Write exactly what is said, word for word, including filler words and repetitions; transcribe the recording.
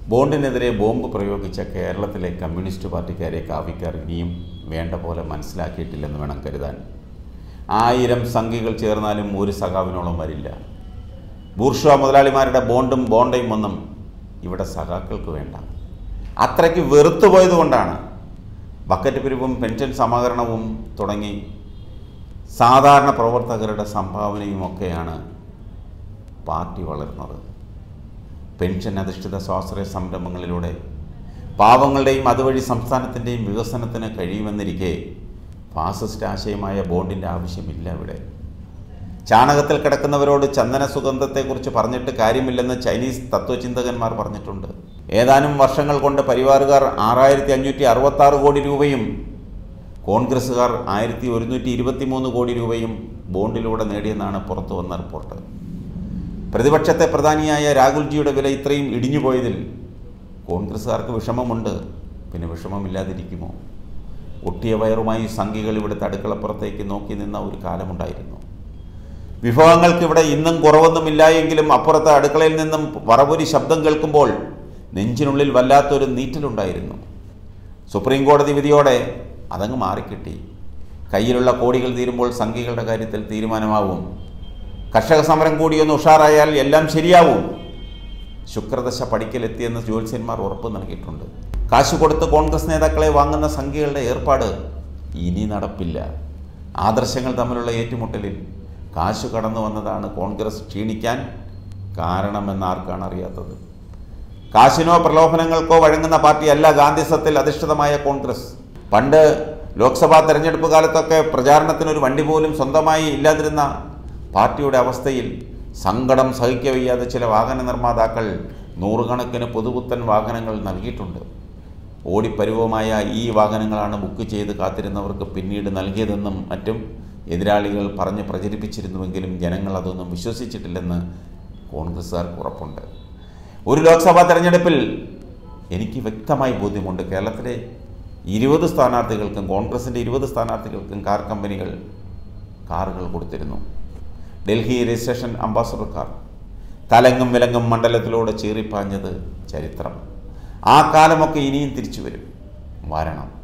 ബോണ്ടിനെതിരെ bomb പ്രയോഗിച്ച കേരളത്തിലെ communist പാർട്ടിക്കാരെ കാവിക്കാർ ഇനിയും വേണ്ട പോലെ മനസ്സിലാക്കിയിട്ടില്ലെന്ന് വേണം കരുതാൻ. ആയിരം സംഘികൾ ചേർന്നാലും ഒരു സഖാവിനോളം വരില്ല. ബൂർഷ്വാ മുതലാളിമാരുടെ ബോണ്ടും ബോണ്ടയും ഒന്നും ഇവിടെ സഖാക്കൾക്ക് വേണ്ട. അത്രയ്ക്ക് വെറുത്തുപോയതുകൊണ്ടാണ് ബക്കറ്റ് പിരിവും പെൻഷൻ സമാഹരണവും തുടങ്ങി സാധാരണ പ്രവർത്തകരുടെ സംഭാവനയുമൊക്കെയാണ് പാർട്ടി വളർന്നത്. പെൻഷൻ അധിഷ്ഠിത സ്വാശ്രയ സംരംഭങ്ങളിലൂടെ പാവങ്ങളുടെയും അതുവഴി സംസ്ഥാനത്തിൻ്റെയും വികസനത്തിന് കഴിയുമെന്നിരിക്കെ ഫാസിസ്റ്റ് ആശയമായ ബോണ്ടിൻ്റെ ആവശ്യമില്ല. ഇവിടെ ചാണകത്തിൽ കിടക്കുന്നവരോട് ചന്ദന സുഗന്ധത്തെക്കുറിച്ച് പറഞ്ഞിട്ട് കാര്യമില്ലെന്ന് ചൈനീസ് തത്വചിന്തകന്മാർ പറഞ്ഞിട്ടുണ്ട്. ഏതാനും വർഷങ്ങൾ കൊണ്ട് പരിവാറുകാർ ആറായിരത്തി അഞ്ഞൂറ്റി അറുപത്തി ആറ് കോടി രൂപയും കോൺഗ്രസ്സുകാർ ആയിരത്തി ഒരുന്നൂറ്റി ഇരുപത്തി മൂന്ന് കോടി രൂപയും ബോണ്ടിലൂടെ നേടിയെന്നാണ് പുറത്തു വന്ന റിപ്പോർട്ട്. പ്രതിപക്ഷത്തെ പ്രധാനിയായ രാഹുൽജിയുടെ വില ഇത്രയും ഇടിഞ്ഞുപോയതിൽ കോൺഗ്രസ്സുകാർക്ക് വിഷമമുണ്ട്. പിന്നെ വിഷമമില്ലാതിരിക്കുമോ? ഒട്ടിയ വയറുമായി സംഘികൾ ഇവിടുത്തെ അടുക്കളപ്പുറത്തേക്ക് നോക്കി നിന്ന ഒരു കാലമുണ്ടായിരുന്നു. വിഭവങ്ങൾക്ക് ഇവിടെ ഇന്നും കുറവൊന്നുമില്ല എങ്കിലും അപ്പുറത്തെ അടുക്കളയിൽ നിന്നും വറപൊരി ശബ്ദം കേൾക്കുമ്പോൾ നെഞ്ചിനുള്ളിൽ വല്ലാത്തൊരു നീറ്റലുണ്ടായിരുന്നു. സുപ്രീം കോടതി വിധിയോടെ അതങ്ങ് മാറിക്കിട്ടി. കയ്യിലുള്ള കോടികൾ തീരുമ്പോൾ സംഘികളുടെ കാര്യത്തിൽ തീരുമാനമാവും. കർഷക സമരം കൂടിയൊന്ന് ഉഷാറായാൽ എല്ലാം ശരിയാവും. ശുക്രദശ പഠിക്കലെത്തിയെന്ന് ജ്യോത്സ്യന്മാർ ഉറപ്പ് നൽകിയിട്ടുണ്ട്. കാശ് കൊടുത്ത് കോൺഗ്രസ് നേതാക്കളെ വാങ്ങുന്ന സംഘികളുടെ ഏർപ്പാട് ഇനി നടപ്പില്ല. ആദർശങ്ങൾ തമ്മിലുള്ള ഏറ്റുമുട്ടലിൽ കാശ് കടന്നു വന്നതാണ് കോൺഗ്രസ് ക്ഷീണിക്കാൻ കാരണമെന്ന് ആർക്കാണ് അറിയാത്തത്? കാശിനോ പ്രലോഭനങ്ങൾക്കോ വഴങ്ങുന്ന പാർട്ടിയല്ല ഗാന്ധിസത്തിൽ അധിഷ്ഠിതമായ കോൺഗ്രസ്. പണ്ട് ലോക്സഭാ തെരഞ്ഞെടുപ്പ് കാലത്തൊക്കെ പ്രചാരണത്തിനൊരു വണ്ടി പോലും സ്വന്തമായി ഇല്ലാതിരുന്ന പാർട്ടിയുടെ അവസ്ഥയിൽ സങ്കടം സഹിക്കവയ്യാതെ ചില വാഹന നിർമ്മാതാക്കൾ നൂറുകണക്കിന് പുതുപുത്തൻ വാഹനങ്ങൾ നൽകിയിട്ടുണ്ട്. ഓടിപ്പരുവമായ ഈ വാഹനങ്ങളാണ് ബുക്ക് ചെയ്ത് കാത്തിരുന്നവർക്ക് പിന്നീട് നൽകിയതെന്നും മറ്റും എതിരാളികൾ പറഞ്ഞ് പ്രചരിപ്പിച്ചിരുന്നുവെങ്കിലും ജനങ്ങൾ അതൊന്നും വിശ്വസിച്ചിട്ടില്ലെന്ന് കോൺഗ്രസ്സുകാർക്ക് ഉറപ്പുണ്ട്. ഒരു ലോക്സഭാ തെരഞ്ഞെടുപ്പിൽ എനിക്ക് വ്യക്തമായി ബോധ്യമുണ്ട്. കേരളത്തിലെ ഇരുപത് സ്ഥാനാർത്ഥികൾക്കും കോൺഗ്രസിൻ്റെ ഇരുപത് സ്ഥാനാർത്ഥികൾക്കും കാർ കമ്പനികൾ കാറുകൾ കൊടുത്തിരുന്നു. ഡൽഹി രജിസ്ട്രേഷൻ അംബാസഡർ കാർ തലങ്ങും വിലങ്ങും മണ്ഡലത്തിലൂടെ ചീറിപ്പാഞ്ഞത് ചരിത്രം. ആ കാലമൊക്കെ ഇനിയും തിരിച്ചു വരും, വരണം.